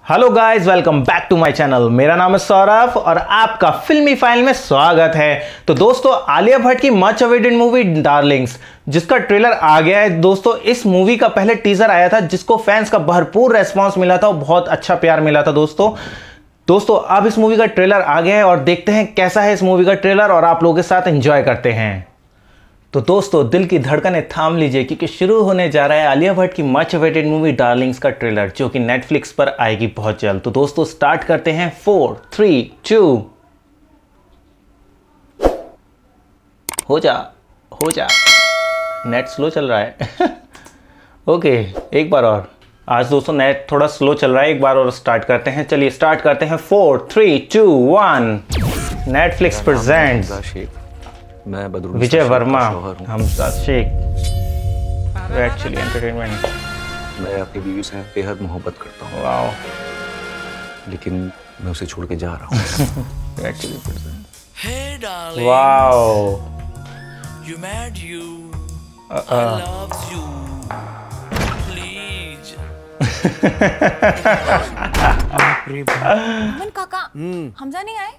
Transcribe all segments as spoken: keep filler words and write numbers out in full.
Hello guys, welcome back to my channel. मेरा नाम है सौरभ और आपका फिल्मी फाइल में स्वागत है। तो दोस्तों, आलिया भट्ट की मच अवेटेड मूवी डार्लिंग्स, जिसका ट्रेलर आ गया है। दोस्तों, इस मूवी का पहले टीजर आया था जिसको फैंस का भरपूर रेस्पॉन्स मिला था और बहुत अच्छा प्यार मिला था। दोस्तों दोस्तों अब इस मूवी का ट्रेलर आ गया है और देखते हैं कैसा है इस मूवी का ट्रेलर और आप लोगों के साथ एंजॉय करते हैं। तो दोस्तों, दिल की धड़कनें थाम लीजिए क्योंकि शुरू होने जा रहा है आलिया भट्ट की मच अवेटेड मूवी डार्लिंग्स का ट्रेलर, जो कि नेटफ्लिक्स पर आएगी बहुत जल्द। तो दोस्तों स्टार्ट करते हैं। फोर थ्री टू हो जा हो जा नेट स्लो चल रहा है ओके, एक बार और। आज दोस्तों नेट थोड़ा स्लो चल रहा है, एक बार और स्टार्ट करते हैं। चलिए स्टार्ट करते हैं। Four three two one Netflix presents मैं Vijay Varma, Hamza Shaikh, Red Chilli Entertainment. मैं अपनी बीवी से बेहद मोहब्बत करता हूँ। वाओ, लेकिन मैं उसे छोड़ के जा रहा हूँ। Red Chilli present. Wow, You mad you. Uh, uh. I love you. Please. Aman काका, हमजा नहीं आए?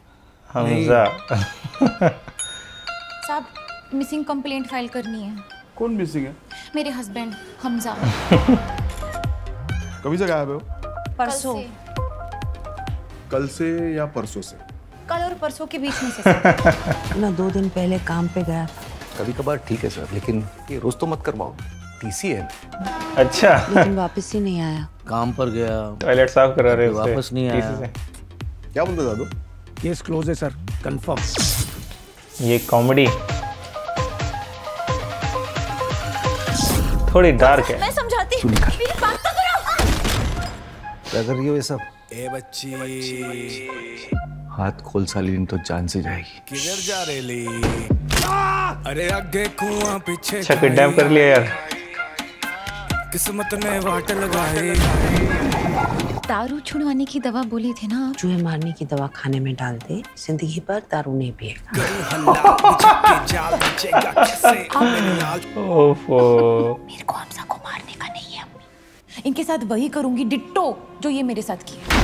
हमजा साहब, मिसिंग कंप्लेंट फाइल करनी है। कौन मिसिंग है? मेरे हस्बैंड हमजा। कभी से गायब है वो? परसों। कल से या परसों से? कल और परसों के बीच में से। ना दो दिन पहले काम पे गया। कभी कभार ठीक है सर, लेकिन ये रोज तो मत करवाओ। टीसी है। अच्छा, लेकिन वापस ही नहीं आया। काम पर गया, टॉयलेट साफ करा रहे उससे, वापस नहीं आया। से। क्या बोलते दादू? केस क्लोज है सर, कंफर्म। ये कॉमेडी थोड़ी डार्क है। मैं समझाती हूँ, मेरी बात तो करो। क्या कर रही हो ये सब? ए बच्ची, हाथ खोल साली, तो जान से जाएगी। किधर जा रही ली? अरे आगे कुआं पीछे। अच्छा, किडनैप कर लिया यार। किस्मत ने वाट लगाई। दारू छुड़वाने की दवा बोली थी ना? चूहे मारने की दवा खाने में डाल दे, जिंदगी भर दारू नहीं पिएगा। ओफो, मेरे को हमजा को मारने का नहीं है अम्मी। इनके साथ वही करूंगी डिट्टो जो ये मेरे साथ किया।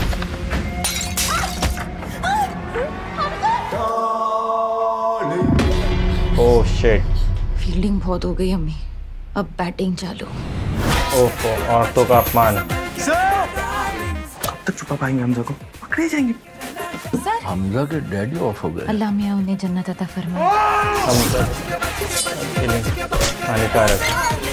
Oh shit. फील्डिंग बहुत हो गई अम्मी, अब बैटिंग चालू। ओफो, औरतों का अपमान। कब तक छुपा पाएंगे हमजा को? पकड़े जाएंगे। सर, हमजा के डैडी ऑफ हो गए। अल्लाह मियां उन्हें जन्नत अता फरमाए। हानिकारक।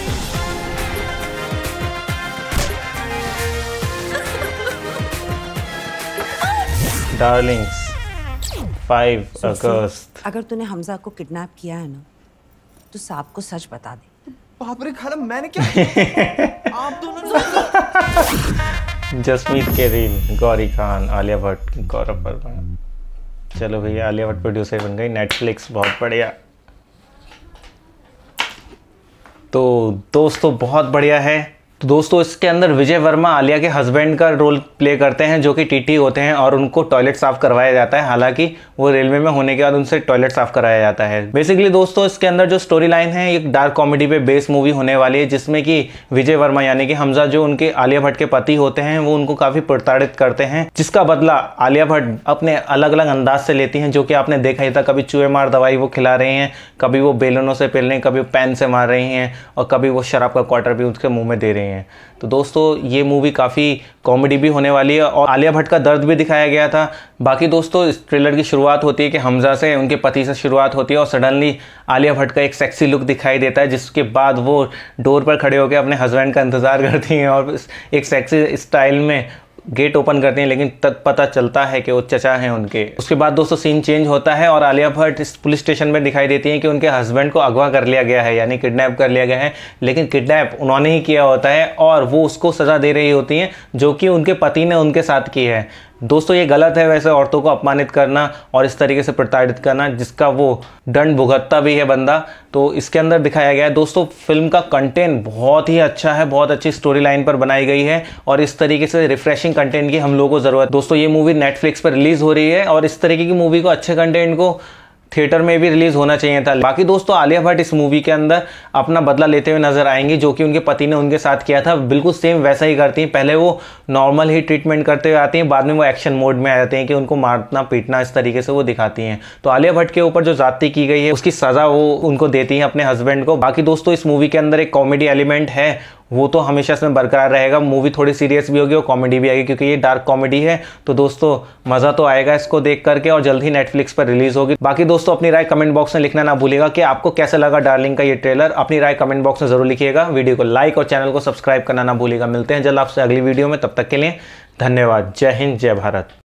डार्लिंग्स, फाइव अगस्त। अगर तूने हमजा को किडनैप किया है ना, तो साहब को सच बता दे। बाप रे खाला, मैंने क्या? आप दोनों जसमीत केरीन, गौरी खान, आलिया भट्ट, गौरव वर्मा। चलो भैया, आलिया भट्ट प्रोड्यूसर बन गई। नेटफ्लिक्स, बहुत बढ़िया। तो दोस्तों बहुत बढ़िया है। तो दोस्तों इसके अंदर विजय वर्मा आलिया के हस्बैंड का रोल प्ले करते हैं, जो कि टीटी होते हैं और उनको टॉयलेट साफ करवाया जाता है। हालांकि वो रेलवे में होने के बाद उनसे टॉयलेट साफ कराया जाता है। बेसिकली दोस्तों इसके अंदर जो स्टोरी लाइन है, एक डार्क कॉमेडी पे बेस मूवी होने वाली है, जिसमें कि विजय वर्मा यानी कि हमजा, जो उनके आलिया भट्ट के पति होते हैं, वो उनको काफी प्रताड़ित करते हैं, जिसका बदला आलिया भट्ट अपने अलग अलग अंदाज से लेती हैं, जो कि आपने देखा ही था। कभी चूहे मार दवाई वो खिला रही हैं, कभी वो बेलूनों से पेल रही हैं, कभी पेन से मार रही हैं और कभी वो शराब का क्वार्टर भी उसके मुंह में दे रही हैं। तो दोस्तों ये मूवी काफ़ी कॉमेडी भी होने वाली है और आलिया भट्ट का दर्द भी दिखाया गया था। बाकी दोस्तों इस ट्रेलर की शुरुआत होती है कि हमजा से, उनके पति से शुरुआत होती है और सडनली आलिया भट्ट का एक सेक्सी लुक दिखाई देता है, जिसके बाद वो डोर पर खड़े होकर अपने हस्बैंड का इंतज़ार करती हैं और एक सेक्सी स्टाइल में गेट ओपन करती हैं, लेकिन तब पता चलता है कि वो चचा हैं उनके। उसके बाद दोस्तों सीन चेंज होता है और आलिया भट्ट इस पुलिस स्टेशन में दिखाई देती हैं कि उनके हस्बैंड को अगवा कर लिया गया है, यानी किडनैप कर लिया गया है। लेकिन किडनैप उन्होंने ही किया होता है और वो उसको सज़ा दे रही होती हैं, जो कि उनके पति ने उनके साथ की है। दोस्तों ये गलत है वैसे औरतों को अपमानित करना और इस तरीके से प्रताड़ित करना, जिसका वो दंड भुगतता भी है बंदा। तो इसके अंदर दिखाया गया है। दोस्तों फिल्म का कंटेंट बहुत ही अच्छा है, बहुत अच्छी स्टोरी लाइन पर बनाई गई है और इस तरीके से रिफ्रेशिंग कंटेंट की हम लोगों को ज़रूरत। दोस्तों ये मूवी नेटफ्लिक्स पर रिलीज़ हो रही है और इस तरीके की मूवी को, अच्छे कंटेंट को थिएटर में भी रिलीज होना चाहिए था। बाकी दोस्तों आलिया भट्ट इस मूवी के अंदर अपना बदला लेते हुए नजर आएंगी, जो कि उनके पति ने उनके साथ किया था, बिल्कुल सेम वैसा ही करती हैं। पहले वो नॉर्मल ही ट्रीटमेंट करते हुए आती हैं, बाद में वो एक्शन मोड में आ जाते हैं कि उनको मारना पीटना इस तरीके से वो दिखाती हैं। तो आलिया भट्ट के ऊपर जो ज्यादती की गई है उसकी सजा वो उनको देती हैं अपने हस्बैंड को। बाकी दोस्तों इस मूवी के अंदर एक कॉमेडी एलिमेंट है, वो तो हमेशा इसमें बरकरार रहेगा। मूवी थोड़ी सीरियस भी होगी और कॉमेडी भी आएगी, क्योंकि ये डार्क कॉमेडी है। तो दोस्तों मज़ा तो आएगा इसको देख करके, और जल्द ही नेटफ्लिक्स पर रिलीज होगी। बाकी दोस्तों अपनी राय कमेंट बॉक्स में लिखना ना भूलिएगा कि आपको कैसा लगा डार्लिंग का ये ट्रेलर। अपनी राय कमेंट बॉक्स में जरूर लिखिएगा। वीडियो को लाइक और चैनल को सब्सक्राइब करना ना भूलिएगा। मिलते हैं जल्द आपसे अगली वीडियो में, तब तक के लिए धन्यवाद। जय हिंद, जय भारत।